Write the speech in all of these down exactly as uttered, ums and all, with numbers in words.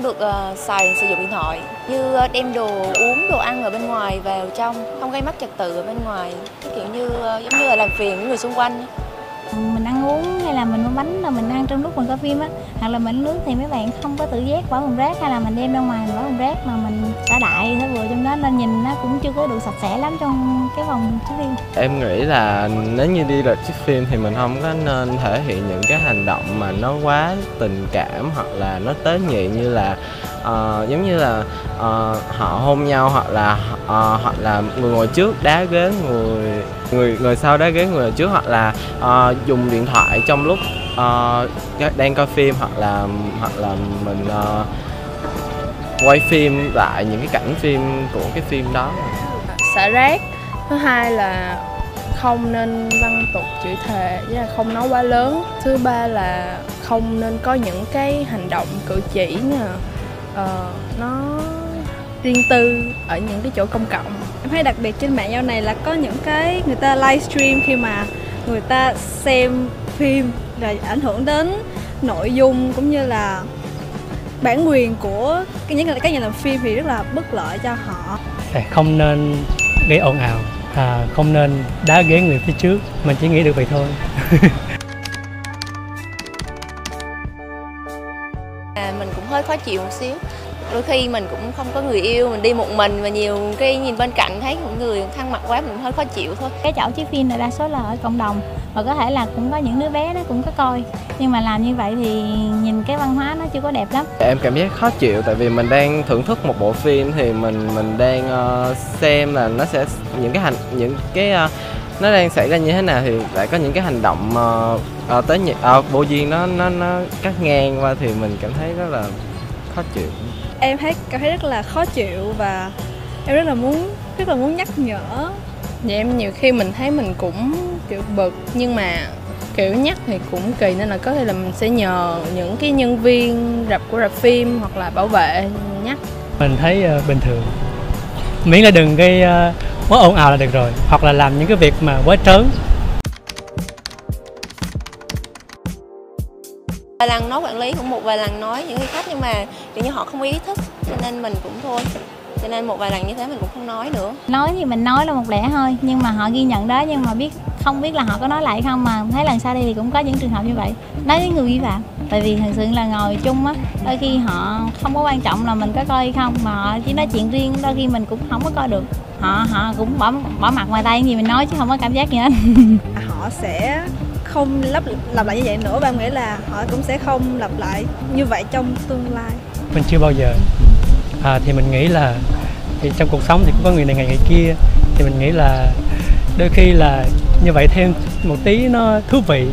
không được uh, xài sử dụng điện thoại, như đem đồ uống, đồ ăn ở bên ngoài vào trong, không gây mất trật tự ở bên ngoài, kiểu như uh, giống như là làm phiền với người xung quanh. Mình ăn uống hay là mình mua bánh là mình ăn trong lúc mình coi phim á, hoặc là mình nước thì mấy bạn không có tự giác bỏ thùng rác, hay là mình đem ra ngoài mình bỏ thùng rác mà mình xả đại thế vừa trong đó, nên nhìn nó cũng chưa có được sạch sẽ lắm trong cái phòng chiếu phim. Em nghĩ là nếu như đi rạp chiếu phim thì mình không có nên thể hiện những cái hành động mà nó quá tình cảm hoặc là nó tế nhị, như là uh, giống như là uh, họ hôn nhau, hoặc là uh, hoặc là người ngồi trước đá ghế người người người sau đá ghế người trước, hoặc là uh, dùng điện thoại trong lúc uh, đang coi phim, hoặc là hoặc là mình uh, quay phim lại những cái cảnh phim của cái phim đó. Xả rác. Thứ hai là không nên văn tục chửi thề, với là không nói quá lớn. Thứ ba là không nên có những cái hành động cử chỉ nha, uh, nó riêng tư ở những cái chỗ công cộng. Em thấy đặc biệt trên mạng dạo này là có những cái người ta livestream khi mà người ta xem phim là ảnh hưởng đến nội dung cũng như là bản quyền của những các nhà làm phim, thì rất là bất lợi cho họ. Không nên gây ồn ào, à, không nên đá ghế người phía trước, mình chỉ nghĩ được vậy thôi. À, mình cũng hơi khó chịu một xíu. Đôi khi mình cũng không có người yêu, mình đi một mình và nhiều cái nhìn bên cạnh thấy một người thân mật quá, mình cũng hơi khó chịu thôi. Cái chỗ chiếu phim này đa số là ở cộng đồng, và có thể là cũng có những đứa bé nó cũng có coi, nhưng mà làm như vậy thì nhìn cái văn hóa nó chưa có đẹp lắm. Em cảm giác khó chịu tại vì mình đang thưởng thức một bộ phim, thì mình mình đang uh, xem là nó sẽ những cái hành những cái uh, nó đang xảy ra như thế nào, thì lại có những cái hành động uh, uh, tới uh, vô duyên nó nó nó cắt ngang qua, thì mình cảm thấy rất là khó chịu. Em thấy cảm thấy rất là khó chịu và em rất là muốn rất là muốn nhắc nhở. Vậy em nhiều khi mình thấy mình cũng kiểu bực, nhưng mà kiểu nhắc thì cũng kỳ, nên là có thể là mình sẽ nhờ những cái nhân viên rạp của rạp phim hoặc là bảo vệ nhắc. Mình thấy uh, bình thường, miễn là đừng gây uh, quá ồn ào là được rồi, hoặc là làm những cái việc mà quá trớn. Vài lần nói quản lý cũng một vài lần nói những người khách, nhưng mà kiểu như họ không ý thức, cho nên mình cũng thôi. Cho nên một vài lần như thế mình cũng không nói nữa. Nói thì mình nói là một lẽ thôi, nhưng mà họ ghi nhận đó, nhưng mà biết không biết là họ có nói lại không, mà thấy lần sau đi thì cũng có những trường hợp như vậy. Nói với người vi phạm, tại vì thật sự là ngồi chung á, đôi khi họ không có quan trọng là mình có coi hay không, mà họ chỉ nói chuyện riêng, đôi khi mình cũng không có coi được. Họ họ cũng bỏ bỏ mặt ngoài tay gì mình nói, chứ không có cảm giác gì hết. Họ sẽ không lặp lặp lại như vậy nữa, và em nghĩ là họ cũng sẽ không lặp lại như vậy trong tương lai. Mình chưa bao giờ. À, thì mình nghĩ là thì trong cuộc sống thì cũng có người này ngày ngày kia, thì mình nghĩ là đôi khi là như vậy thêm một tí nó thú vị.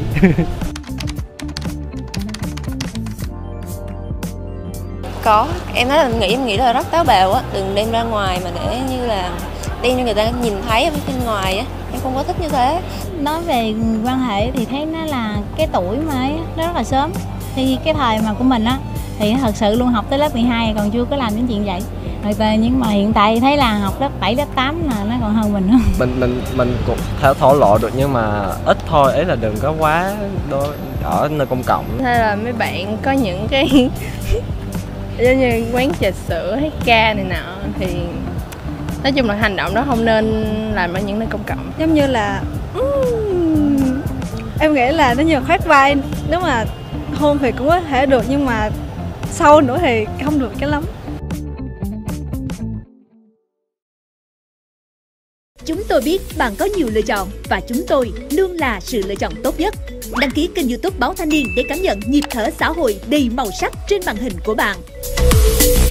Có, em nói là nghĩ em nghĩ là rất táo bạo á, đừng đem ra ngoài mà để như là đem cho người ta nhìn thấy ở bên ngoài á, em không có thích như thế. Nói về quan hệ thì thấy nó là cái tuổi mà ấy, nó rất là sớm. Thì cái thời mà của mình á thì thật sự luôn học tới lớp mười hai còn chưa có làm những chuyện vậy. Rồi, nhưng mà hiện tại thấy là học lớp bảy, lớp tám là nó còn hơn mình nữa. Mình mình mình cũng thổ thổ lộ được, nhưng mà ít thôi, ấy là đừng có quá đôi ở nơi công cộng. Hay là mấy bạn có những cái giống như quán trà sữa hay ca này nọ, thì nói chung là hành động đó không nên làm ở những nơi công cộng. Giống như là um, em nghĩ là nó nhiều khoát vai, nếu mà hôn thì cũng có thể được, nhưng mà sau nữa thì không được cái lắm. Chúng tôi biết bạn có nhiều lựa chọn và chúng tôi luôn là sự lựa chọn tốt nhất. Đăng ký kênh YouTube Báo Thanh Niên để cảm nhận nhịp thở xã hội đầy màu sắc trên màn hình của bạn.